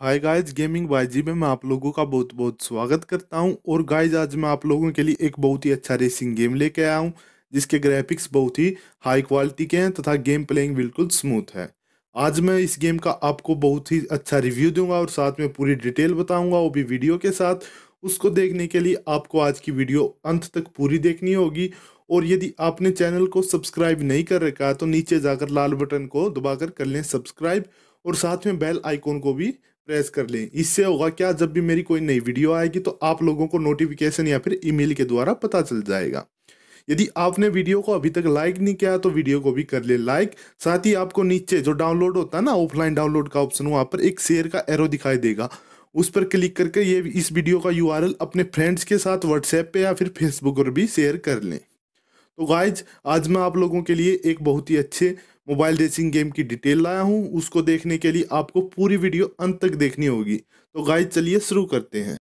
Hi guys, gaming बाईजी में मैं आप लोगों का बहुत बहुत स्वागत करता हूं। और गाइज आज मैं आप लोगों के लिए एक बहुत ही अच्छा रेसिंग गेम लेके आया हूं, जिसके ग्राफिक्स बहुत ही हाई क्वालिटी के हैं तथा गेम प्लेइंग बिल्कुल स्मूथ है। आज मैं इस गेम का आपको बहुत ही अच्छा रिव्यू दूंगा और साथ में पूरी डिटेल बताऊंगा, वो भी वीडियो के साथ। उसको देखने के लिए आपको आज की वीडियो अंत तक पूरी देखनी होगी। और यदि आपने चैनल को सब्सक्राइब नहीं कर रखा है तो नीचे जाकर लाल बटन को दबाकर कर लें सब्सक्राइब, और साथ में बेल आइकॉन को भी प्रेस कर लें। इससे होगा क्या, जब भी मेरी कोई नई वीडियो आएगी तो आप लोगों को नोटिफिकेशन या फिर ईमेल के द्वारा पता चल जाएगा। यदि आपने वीडियो को अभी तक लाइक नहीं किया तो वीडियो को भी कर ले लाइक। साथ ही आपको नीचे जो डाउनलोड होता है ना, ऑफलाइन डाउनलोड का ऑप्शन, वहाँ पर एक शेयर का एरो दिखाई देगा। उस पर क्लिक करके ये इस वीडियो का यूआरएल अपने फ्रेंड्स के साथ व्हाट्सएप पे या फिर फेसबुक पर भी शेयर कर लें। तो गाइज आज मैं आप लोगों के लिए एक बहुत ही अच्छे मोबाइल रेसिंग गेम की डिटेल लाया हूं। उसको देखने के लिए आपको पूरी वीडियो अंत तक देखनी होगी। तो गाइज चलिए शुरू करते हैं।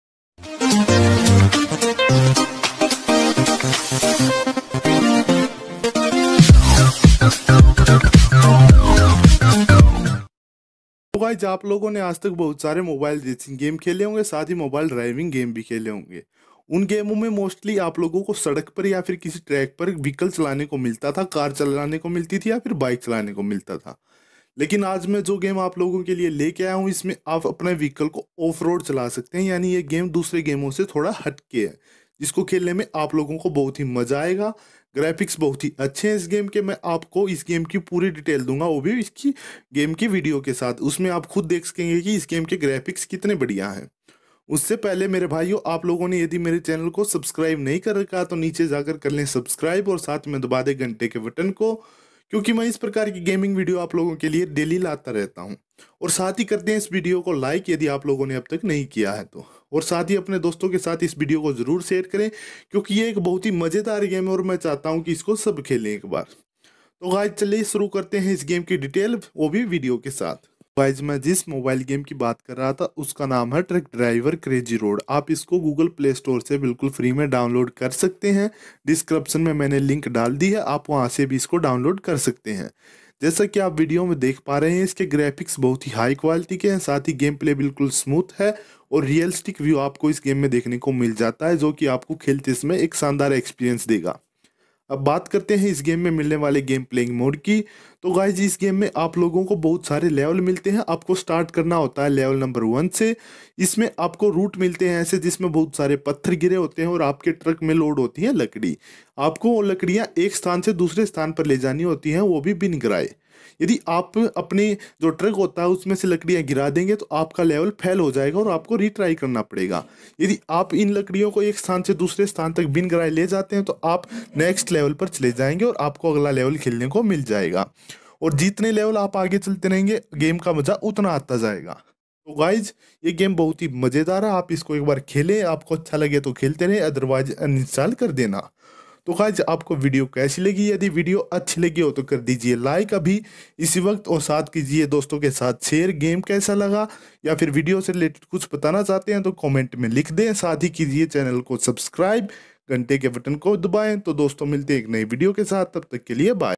तो गाइज आप लोगों ने आज तक बहुत सारे मोबाइल रेसिंग गेम खेले होंगे, साथ ही मोबाइल ड्राइविंग गेम भी खेले होंगे। उन गेमों में मोस्टली आप लोगों को सड़क पर या फिर किसी ट्रैक पर व्हीकल चलाने को मिलता था, कार चलाने को मिलती थी या फिर बाइक चलाने को मिलता था। लेकिन आज मैं जो गेम आप लोगों के लिए लेके आया हूँ, इसमें आप अपने व्हीकल को ऑफ रोड चला सकते हैं। यानी ये गेम दूसरे गेमों से थोड़ा हटके है, जिसको खेलने में आप लोगों को बहुत ही मजा आएगा। ग्राफिक्स बहुत ही अच्छे हैं इस गेम के। मैं आपको इस गेम की पूरी डिटेल दूंगा, वो भी इसकी गेम की वीडियो के साथ। उसमें आप खुद देख सकेंगे कि इस गेम के ग्राफिक्स कितने बढ़िया हैं। उससे पहले मेरे भाइयों, आप लोगों ने यदि मेरे चैनल को सब्सक्राइब नहीं कर रखा तो नीचे जाकर कर लें सब्सक्राइब, और साथ में दबा दें घंटे के बटन को, क्योंकि मैं इस प्रकार की गेमिंग वीडियो आप लोगों के लिए डेली लाता रहता हूं। और साथ ही करते हैं इस वीडियो को लाइक, यदि आप लोगों ने अब तक नहीं किया है तो। और साथ ही अपने दोस्तों के साथ इस वीडियो को जरूर शेयर करें, क्योंकि ये एक बहुत ही मज़ेदार गेम है और मैं चाहता हूं कि इसको सब खेलें एक बार। तो गाइस चलिए शुरू करते हैं इस गेम की डिटेल, वो भी वीडियो के साथ। गाइस मैं जिस मोबाइल गेम की बात कर रहा था उसका नाम है ट्रक ड्राइवर क्रेजी रोड। आप इसको गूगल प्ले स्टोर से बिल्कुल फ्री में डाउनलोड कर सकते हैं। डिस्क्रिप्शन में मैंने लिंक डाल दी है, आप वहां से भी इसको डाउनलोड कर सकते हैं। जैसा कि आप वीडियो में देख पा रहे हैं, इसके ग्राफिक्स बहुत ही हाई क्वालिटी के हैं, साथ ही गेम प्ले बिल्कुल स्मूथ है और रियलिस्टिक व्यू आपको इस गेम में देखने को मिल जाता है, जो कि आपको खेलते समय एक शानदार एक्सपीरियंस देगा। अब बात करते हैं इस गेम में मिलने वाले गेम प्लेइंग मोड की। तो गाइज इस गेम में आप लोगों को बहुत सारे लेवल मिलते हैं। आपको स्टार्ट करना होता है लेवल नंबर 1 से। इसमें आपको रूट मिलते हैं ऐसे, जिसमें बहुत सारे पत्थर गिरे होते हैं और आपके ट्रक में लोड होती है लकड़ी। आपको वो लकड़ियाँ एक स्थान से दूसरे स्थान पर ले जानी होती हैं, वो भी बिन गिराए। यदि आप अपने जो ट्रक होता है उसमें से लकड़ियाँ गिरा देंगे तो आपका लेवल फेल हो जाएगा और आपको रीट्राई करना पड़ेगा। यदि आप इन लकड़ियों को एक स्थान से दूसरे स्थान तक बिन गिराए ले जाते हैं तो आप नेक्स्ट लेवल पर चले जाएंगे और आपको अगला लेवल खेलने को मिल जाएगा। और जितने लेवल आप आगे चलते रहेंगे, गेम का मजा उतना आता जाएगा। तो गाइज ये गेम बहुत ही मज़ेदार है, आप इसको एक बार खेलें। आपको अच्छा लगे तो खेलते रहें, अदरवाइज अनइंस्टॉल कर देना। तो गाइज आपको वीडियो कैसी लगी? यदि वीडियो अच्छी लगी हो तो कर दीजिए लाइक अभी इसी वक्त, और साथ कीजिए दोस्तों के साथ शेयर। गेम कैसा लगा या फिर वीडियो से रिलेटेड कुछ बताना चाहते हैं तो कमेंट में लिख दें। साथ ही कीजिए चैनल को सब्सक्राइब, घंटे के बटन को दबाएं। तो दोस्तों मिलते हैं एक नई वीडियो के साथ, तब तक के लिए बाय।